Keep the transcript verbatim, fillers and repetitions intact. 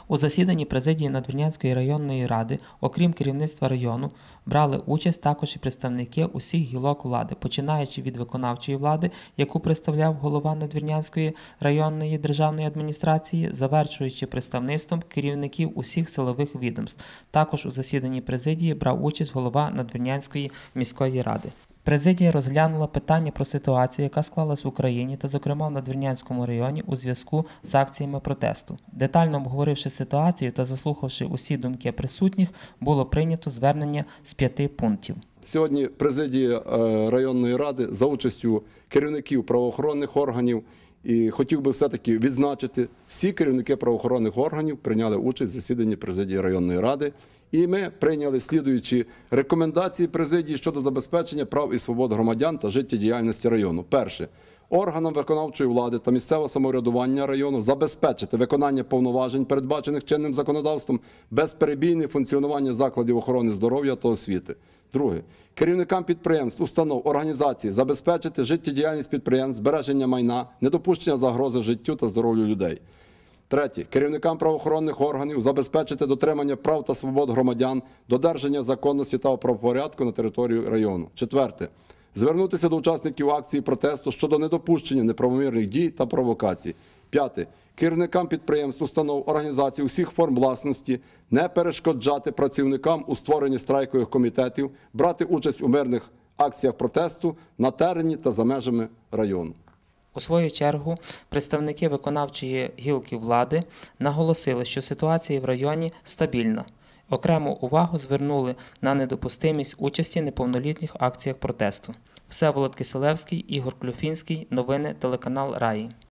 У засіданні президії Надвірнянської районної ради, окрім керівництва району, брали участь також і представники усіх гілок влади, починаючи від виконавчої влади, яку представляв голова Надвірнянської районної державної адміністрації, завершуючи представництвом керівників усіх силових відомств. Також у засіданні президії брав участь голова Надвірнянської міської ради. Президія розглянула питання про ситуацію, яка склалась в Україні та, зокрема, в Надвірнянському районі у зв'язку з акціями протесту. Детально обговоривши ситуацію та заслухавши усі думки присутніх, було прийнято звернення з п'яти пунктів. Сьогодні президія районної ради за участю керівників правоохоронних органів, і хотів би все-таки відзначити, всі керівники правоохоронних органів прийняли участь в засіданні президії районної ради. І ми прийняли слідуючі рекомендації президії щодо забезпечення прав і свобод громадян та життєдіяльності району. Перше. Органам виконавчої влади та місцевого самоврядування району забезпечити виконання повноважень, передбачених чинним законодавством, безперебійне функціонування закладів охорони здоров'я та освіти. Друге. Керівникам підприємств, установ, організацій забезпечити життєдіяльність підприємств, збереження майна, недопущення загрози життю та здоров'ю людей. Третє. Керівникам правоохоронних органів забезпечити дотримання прав та свобод громадян, додержання законності та правопорядку на території району. Четверте. Звернутися до учасників акції протесту щодо недопущення неправомірних дій та провокацій. П'яте. Керівникам підприємств, установ, організацій усіх форм власності не перешкоджати працівникам у створенні страйкових комітетів, брати участь у мирних акціях протесту на терені та за межами району. У свою чергу, представники виконавчої гілки влади наголосили, що ситуація в районі стабільна. Окрему увагу звернули на недопустимість участі неповнолітніх в акціях протесту. Всеволод Киселевський, Ігор Клюфінський. Новини телеканал Раї.